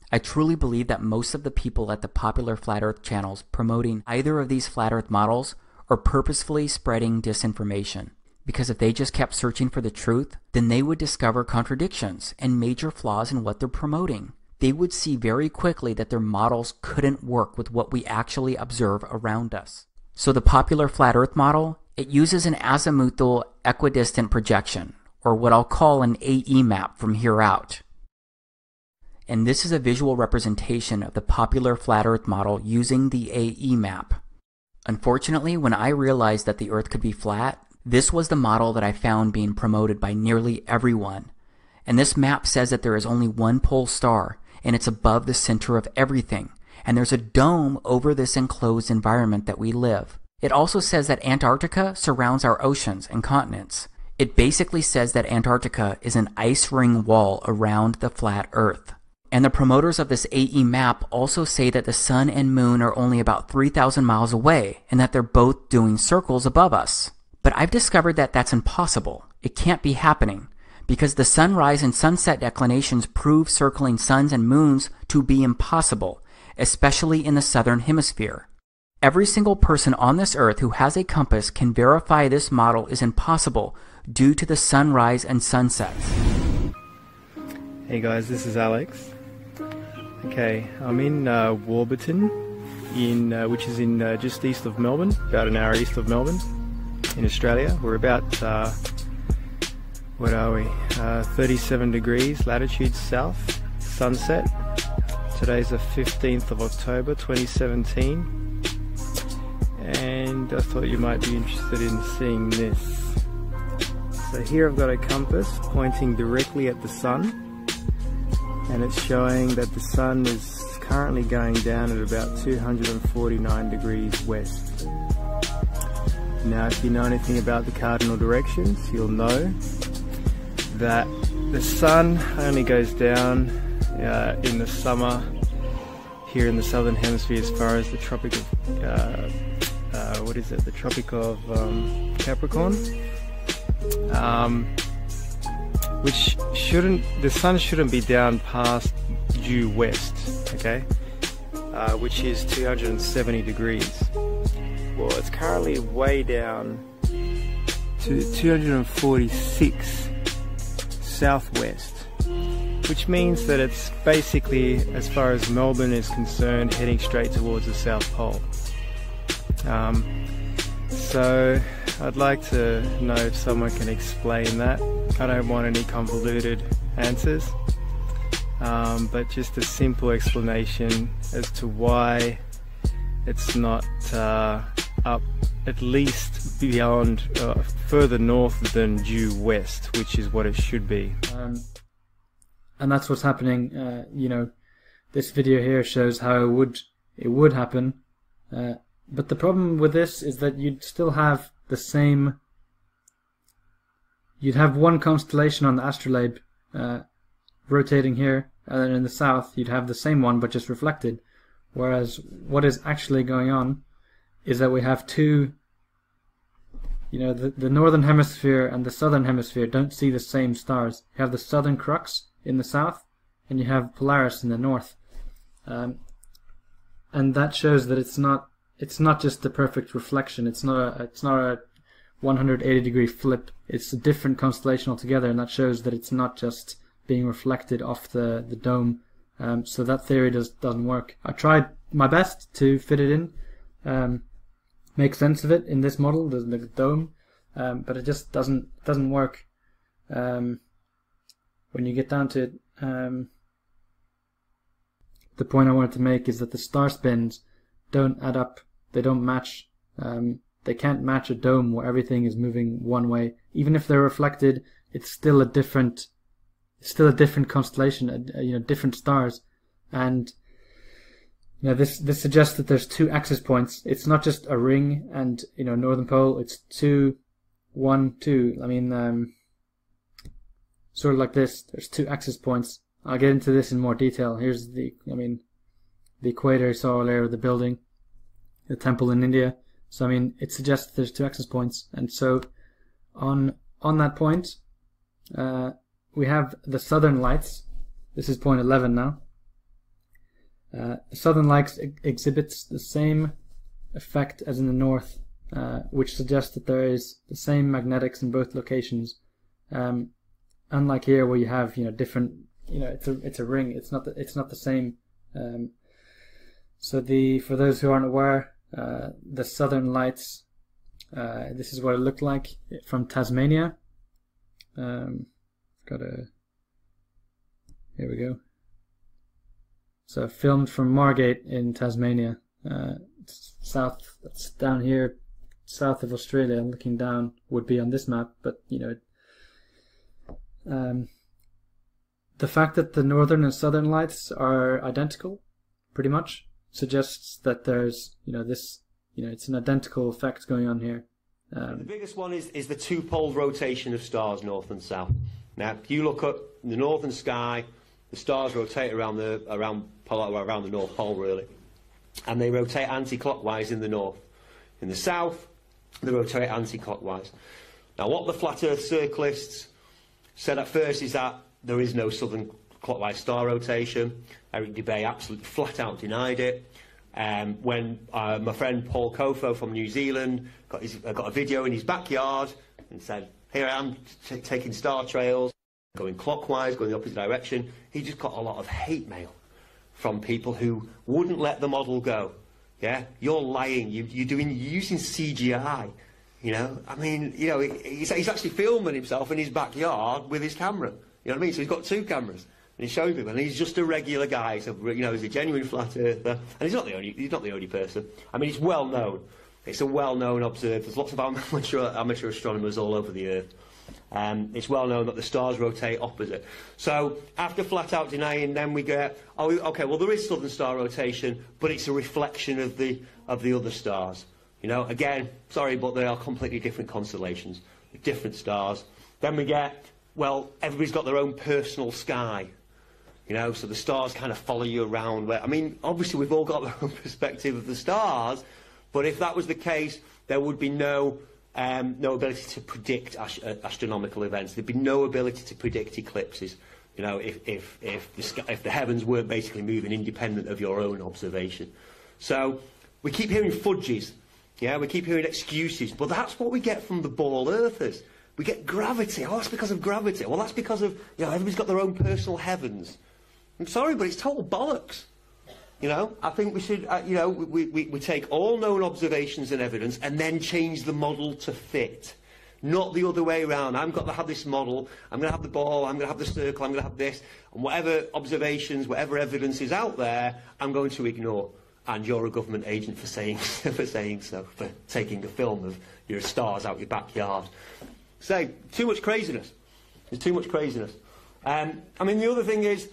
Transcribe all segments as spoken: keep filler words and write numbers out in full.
I truly believe that most of the people at the popular flat earth channels promoting either of these flat earth models are purposefully spreading disinformation. Because if they just kept searching for the truth, then they would discover contradictions and major flaws in what they're promoting. They would see very quickly that their models couldn't work with what we actually observe around us. So the popular flat earth model, it uses an azimuthal equidistant projection, or what I'll call an A E map from here out. And this is a visual representation of the popular flat earth model using the A E map. Unfortunately, when I realized that the earth could be flat, this was the model that I found being promoted by nearly everyone. And this map says that there is only one pole star, and it's above the center of everything. And there's a dome over this enclosed environment that we live. It also says that Antarctica surrounds our oceans and continents. It basically says that Antarctica is an ice ring wall around the flat earth. And the promoters of this A E map also say that the sun and moon are only about three thousand miles away, and that they're both doing circles above us. But I've discovered that that's impossible. It can't be happening, because the sunrise and sunset declinations prove circling suns and moons to be impossible, especially in the southern hemisphere. Every single person on this earth who has a compass can verify this model is impossible due to the sunrise and sunsets. Hey guys, this is Alex. Okay, I'm in uh, Warburton, in uh, which is in uh, just east of Melbourne, about an hour east of Melbourne, in Australia. We're about, uh, what are we, uh, thirty-seven degrees latitude south, sunset. Today's the fifteenth of October twenty seventeen, and I thought you might be interested in seeing this. So here I've got a compass pointing directly at the sun, and it's showing that the sun is currently going down at about two hundred forty-nine degrees west. Now if you know anything about the cardinal directions, you'll know that the sun only goes down uh, in the summer here in the southern hemisphere as far as the tropic of, uh, uh, what is it, the tropic of um, Capricorn. Um, which shouldn't, the sun shouldn't be down past due west, okay, uh, which is two hundred seventy degrees. Well, it's currently way down to two hundred forty-six southwest, which means that it's basically, as far as Melbourne is concerned, heading straight towards the South Pole. Um, so I'd like to know if someone can explain that. I don't want any convoluted answers, um, but just a simple explanation as to why it's not uh, up at least beyond, uh, further north than due west, which is what it should be. Um, and that's what's happening. Uh, you know, this video here shows how it would it would happen, uh, but the problem with this is that you'd still have the same. You'd have one constellation on the astrolabe uh, rotating here, and then in the south you'd have the same one but just reflected. Whereas what is actually going on is that we have two, you know, the, the northern hemisphere and the southern hemisphere don't see the same stars. You have the southern crux in the south, and you have Polaris in the north. Um, and that shows that it's not it's not just the perfect reflection. It's not a it's not a one hundred eighty degree flip. It's a different constellation altogether, and that shows that it's not just being reflected off the the dome. Um, so that theory does doesn't work. I tried my best to fit it in, um, make sense of it in this model, the, the dome, um, but it just doesn't doesn't work. Um, when you get down to it, um, the point I wanted to make is that the star spins don't add up. They don't match. Um, they can't match a dome where everything is moving one way. Even if they're reflected, it's still a different, still a different constellation. Uh, you know, different stars, and you know this this suggests that there's two axis points. It's not just a ring and you know northern pole. It's two, one, two. I mean, um, sort of like this. There's two axis points. I'll get into this in more detail. Here's the, I mean, the equator. Saw earlier of the building, the temple in India. So I mean, it suggests that there's two axis points, and so on on that point, uh, we have the southern lights. This is point eleven now, Uh, the southern lights ex exhibits the same effect as in the north, uh, which suggests that there is the same magnetics in both locations. Um, unlike here, where you have you know different, you know it's a it's a ring. It's not the, it's not the same. Um, so the for those who aren't aware, uh, the southern lights. Uh, this is what it looked like from Tasmania. Um, got a here we go. So filmed from Margate in Tasmania, uh, south. That's down here, south of Australia. Looking down would be on this map, but you know, um, the fact that the northern and southern lights are identical, pretty much, suggests that there's you know this. You know, it's an identical effect going on here. Um, the biggest one is, is the two-pole rotation of stars, north and south. Now, if you look at the northern sky, the stars rotate around the around around the North Pole, really, and they rotate anti-clockwise in the north. In the south, they rotate anti-clockwise. Now, what the flat Earth circlists said at first is that there is no southern clockwise star rotation. Eric Dubay absolutely flat out denied it. Um, when uh, my friend Paul Kofo from New Zealand got, his, uh, got a video in his backyard and said, here I am t taking star trails, going clockwise, going the opposite direction, he just got a lot of hate mail from people who wouldn't let the model go. Yeah, you're lying, you, you're, doing, you're using C G I, you know, I mean, you know, he's, he's actually filming himself in his backyard with his camera, you know what I mean, so he's got two cameras. And he's showing people, and he's just a regular guy. So you know, he's a genuine flat earther, and he's not the only. He's not the only person. I mean, it's well known. It's a well-known observed. There's lots of amateur amateur astronomers all over the Earth. Um, it's well known that the stars rotate opposite. So after flat out denying, then we get, oh, okay, well there is southern star rotation, but it's a reflection of the of the other stars. You know, again, sorry, but they are completely different constellations, different stars. Then we get, well, everybody's got their own personal sky. You know, so the stars kind of follow you around. Where, I mean, obviously we've all got our own perspective of the stars, but if that was the case, there would be no um, no ability to predict ast astronomical events. There'd be no ability to predict eclipses. You know, if if if the sky, if the heavens weren't basically moving independent of your own observation. So we keep hearing fudges. Yeah, we keep hearing excuses, but that's what we get from the ball earthers. We get gravity. Oh, that's because of gravity. Well, that's because of, you know, everybody's got their own personal heavens. I'm sorry, but it's total bollocks. You know, I think we should, uh, you know, we, we, we take all known observations and evidence and then change the model to fit. Not the other way around. I'm going to have this model, I'm going to have the ball, I'm going to have the circle, I'm going to have this, and whatever observations, whatever evidence is out there, I'm going to ignore. And you're a government agent for saying, for saying so, for taking a film of your stars out your backyard. So, too much craziness. There's too much craziness. Um, I mean, the other thing is,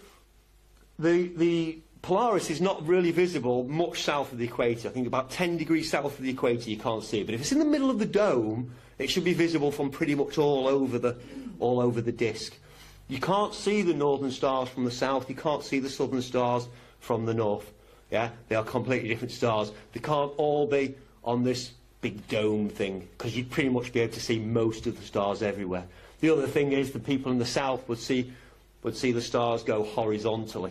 The, the Polaris is not really visible much south of the equator. I think about ten degrees south of the equator you can't see it. But if it's in the middle of the dome, it should be visible from pretty much all over the, all over the disk. You can't see the northern stars from the south. You can't see the southern stars from the north. Yeah, they are completely different stars. They can't all be on this big dome thing, because you'd pretty much be able to see most of the stars everywhere. The other thing is the people in the south would see, would see the stars go horizontally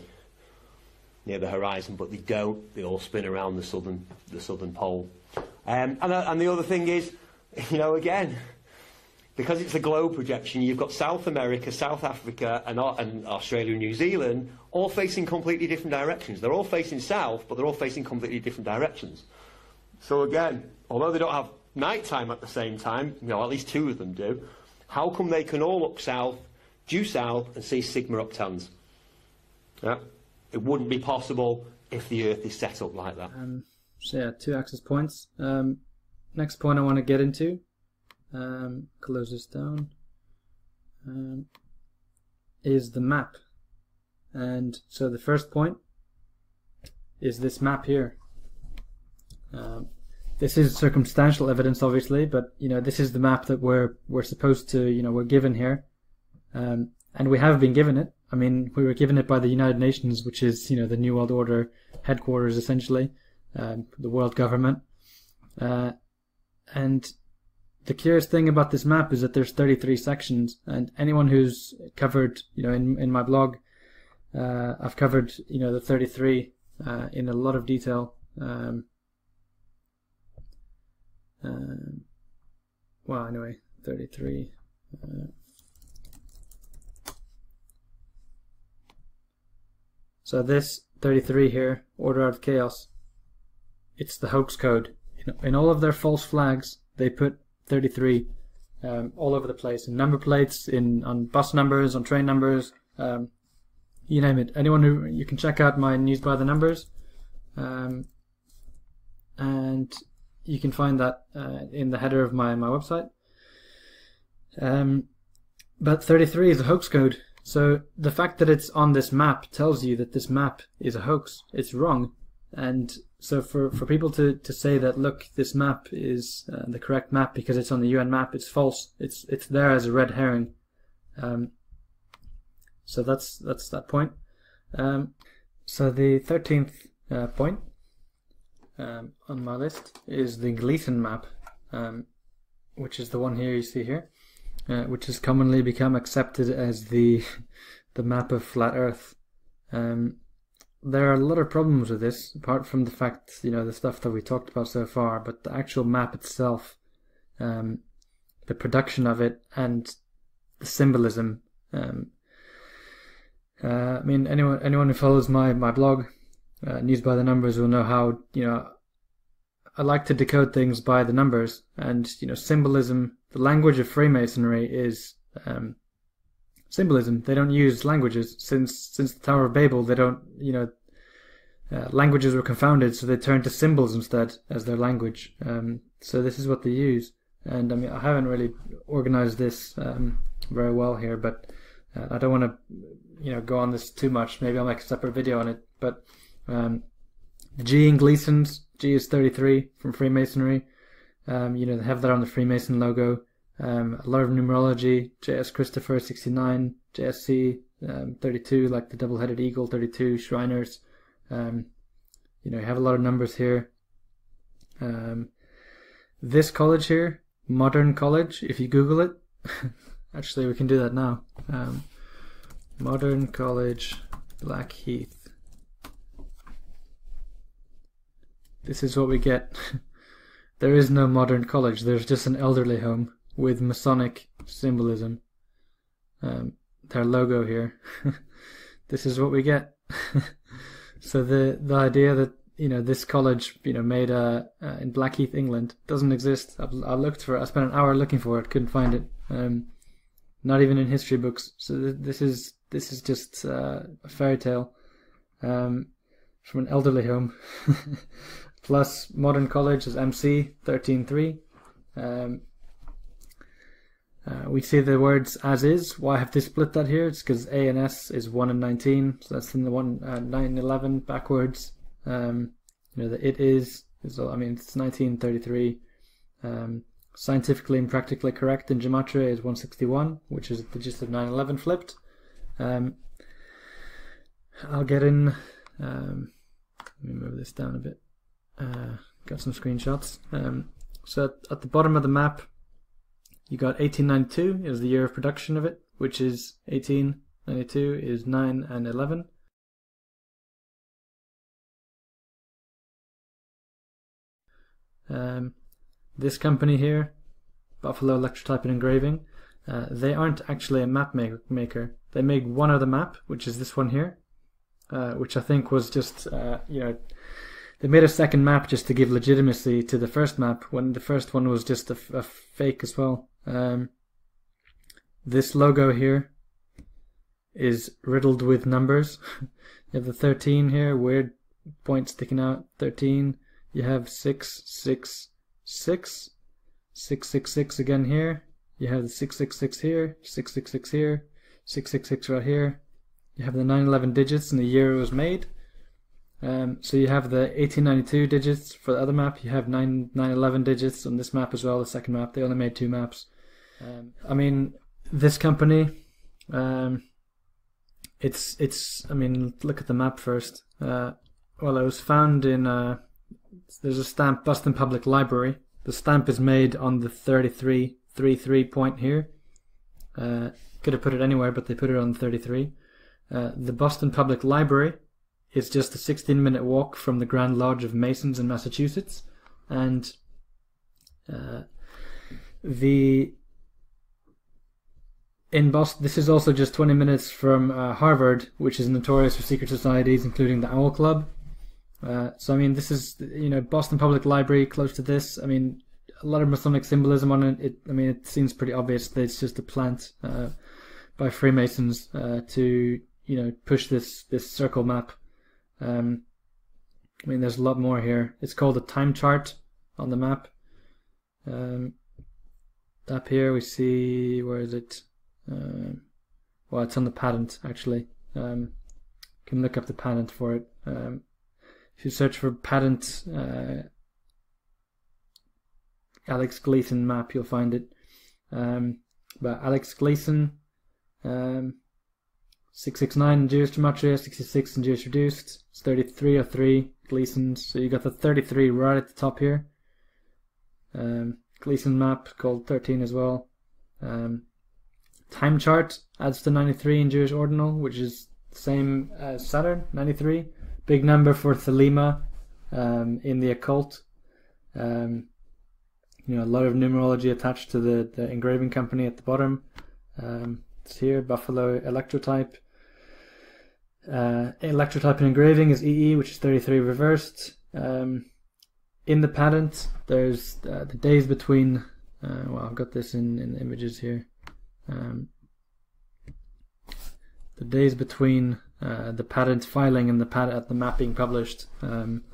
near the horizon, but they don't. They all spin around the southern, the southern pole. Um, and, uh, and the other thing is, you know, again, because it's a globe projection, you've got South America, South Africa, and, uh, and Australia and New Zealand all facing completely different directions. They're all facing south, but they're all facing completely different directions. So again, although they don't have night time at the same time, you know, at least two of them do, how come they can all look south, due south, and see sigma octans? Yeah. It wouldn't be possible if the Earth is set up like that. Um, so yeah, two access points. Um, next point I want to get into, um, close this down, um, is the map. And so the first point is this map here. Um, this is circumstantial evidence, obviously, but you know, this is the map that we're we're supposed to, you know, we're given here, um, and we have been given it. I mean, we were given it by the United Nations, which is, you know, the New World Order headquarters, essentially, um, the world government. Uh, and the curious thing about this map is that there's thirty-three sections, and anyone who's covered, you know, in in my blog, uh, I've covered, you know, the thirty-three uh, in a lot of detail. Um, um, well, anyway, thirty-three. Uh, so this thirty-three here, order out of chaos, it's the hoax code. In, in all of their false flags, they put thirty-three um, all over the place, in number plates, in on bus numbers, on train numbers, um, you name it. Anyone who, you can check out my News by the Numbers, um, and you can find that uh, in the header of my, my website. Um, but thirty-three is a hoax code. So the fact that it's on this map tells you that this map is a hoax. It's wrong. And so for, for people to, to say that, look, this map is uh, the correct map because it's on the U N map, it's false. It's it's there as a red herring. Um, so that's that's that point. Um, so the thirteenth uh, point um, on my list is the Gleason map, um, which is the one here you see here. Uh, which has commonly become accepted as the the map of flat Earth. Um, there are a lot of problems with this, apart from the fact, you know, the stuff that we talked about so far, but the actual map itself, um, the production of it, and the symbolism. Um, uh, I mean, anyone anyone who follows my my blog, uh, News by the Numbers, will know how, you know, I like to decode things by the numbers, and, you know, symbolism. The language of Freemasonry is um, symbolism. They don't use languages. Since since the Tower of Babel, they don't, you know, uh, languages were confounded, so they turned to symbols instead as their language. Um, so this is what they use. And I mean, I haven't really organized this um, very well here, but uh, I don't want to, you know, go on this too much. Maybe I'll make a separate video on it. But um, the G in Gleasons, G is thirty-three from Freemasonry. Um, you know, they have that on the Freemason logo. Um, a lot of numerology, J S Christopher sixty-nine, J S C um, thirty-two, like the double-headed eagle, thirty-two, Shriners. Um, you know, you have a lot of numbers here. Um, this college here, Modern College, if you Google it, actually we can do that now. Um, Modern College, Blackheath. This is what we get. There is no modern college, there's just an elderly home with Masonic symbolism. Um, their logo here. This is what we get. So the the idea that, you know, this college, you know, made uh, uh, in Blackheath, England, doesn't exist. I've, I looked for it. I spent an hour looking for it, couldn't find it. Um, not even in history books. So th this is this is just uh, a fairy tale um, from an elderly home. Plus, Modern College is M C thirteen three. Um, uh, we see the words as is. Why have they split that here? It's because A and S is one and nineteen, so that's in the one uh, nine eleven backwards. Um, you know, the it is is I mean it's nineteen thirty-three. Um, scientifically and practically correct in gematria is one sixty-one, which is the gist of nine eleven flipped. Um, I'll get in. Um, let me move this down a bit. Uh, got some screenshots. Um, so at, at the bottom of the map, you got eighteen ninety-two is the year of production of it, which is eighteen ninety-two is nine and eleven. Um, this company here, Buffalo Electrotype and Engraving, uh, they aren't actually a map make maker. They make one other map, which is this one here, uh, which I think was just, uh, you know, they made a second map just to give legitimacy to the first map, when the first one was just a, a fake as well. Um, this logo here is riddled with numbers. You have the thirteen here, weird point sticking out, thirteen. You have six, six, six, six, six, six again here. You have the six, six, six here, six, six, six here, six, six, six right here. You have the nine eleven digits and the year it was made. Um, so you have the eighteen ninety-two digits for the other map. You have nine eleven digits on this map as well, the second map. They only made two maps. Um, I mean, this company, um, it's, it's, I mean, look at the map first. Uh, well, it was found in, uh, there's a stamp, Boston Public Library. The stamp is made on the thirty-three thirty-three point here. Uh, could have put it anywhere, but they put it on thirty-three. Uh, the Boston Public Library is just a sixteen minute walk from the Grand Lodge of Masons in Massachusetts, and uh, the in Boston, this is also just twenty minutes from uh, Harvard, which is notorious for secret societies, including the Owl Club. Uh, so I mean, this is, you know, Boston Public Library close to this. I mean, a lot of Masonic symbolism on it. it I mean, it seems pretty obvious that it's just a plant uh, by Freemasons uh, to, you know, push this this circle map. Um, I mean, there's a lot more here. It's called a time chart on the map. Um, up here we see, where is it? Uh, well, it's on the patent actually. Um, you can look up the patent for it. Um, if you search for patent uh, Alex Gleason map, you'll find it. Um, but Alex Gleason, um, six six nine in Jewish Gematria, sixty-six in Jewish Reduced. It's thirty-three oh three Gleasons. So you got the thirty-three right at the top here. Um, Gleason map called thirteen as well. Um, time chart adds to ninety-three in Jewish Ordinal, which is the same as Saturn, ninety-three. Big number for Thelema um, in the occult. Um, you know, a lot of numerology attached to the, the engraving company at the bottom. Um, it's here, Buffalo electrotype. Uh, electrotype in engraving is E E, which is thirty-three reversed. Um, in the patent, there's uh, the days between. Uh, well, I've got this in, in images here. Um, the days between uh, the patent filing and the patent, the map being published um,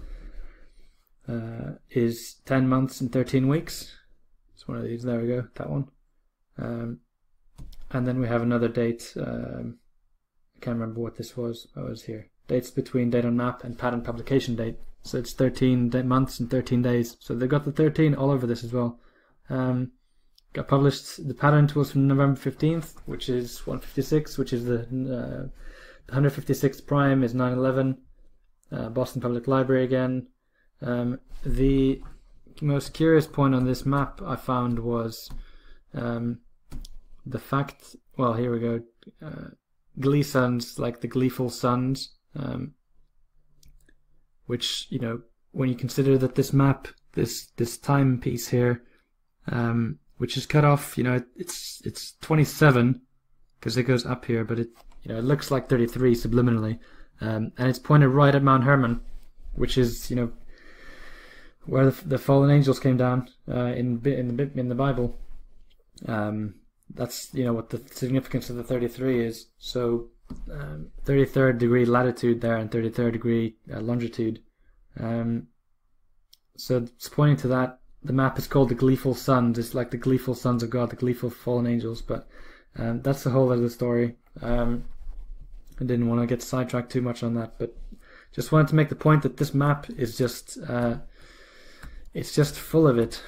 uh, is ten months and thirteen weeks. It's one of these. There we go. That one. Um, and then we have another date. Um, I can't remember what this was. I was here. Dates between date on map and patent publication date. So it's thirteen months and thirteen days. So they've got the thirteen all over this as well. Um, got published. The patent was from November fifteenth, which is one fifty-six, which is the uh, one hundred fifty-sixth prime is nine eleven. Uh, Boston Public Library again. Um, the most curious point on this map I found was um, the fact. Well, here we go. Uh, Gleasons, like the gleeful sons, um, which, you know, when you consider that this map, this this timepiece here, um, which is cut off, you know, it's it's twenty-seven because it goes up here, but it, you know, it looks like thirty-three subliminally, um, and it's pointed right at Mount Hermon, which is, you know, where the, the fallen angels came down uh, in in the in the Bible. Um, that's, you know, what the significance of the thirty-three is. So um, thirty-third degree latitude there and thirty-third degree uh, longitude. Um, so it's pointing to that. The map is called the Gleeful Sons. It's like the Gleeful Sons of God, the Gleeful Fallen Angels. But um, that's the whole other story. Um, I didn't want to get sidetracked too much on that, but just wanted to make the point that this map is just uh, it's just full of it.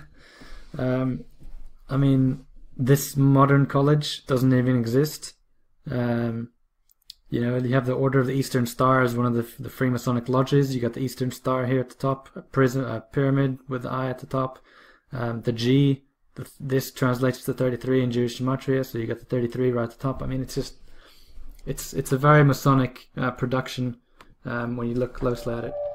um, I mean, this modern college doesn't even exist. Um, you know, you have the Order of the Eastern Star as one of the, the Freemasonic lodges. You got the Eastern Star here at the top, a prism, a pyramid with the eye at the top. Um, the G, the, this translates to thirty-three in Jewish Gematria, so you got the thirty-three right at the top. I mean, it's just, it's it's a very Masonic uh, production um, when you look closely at it.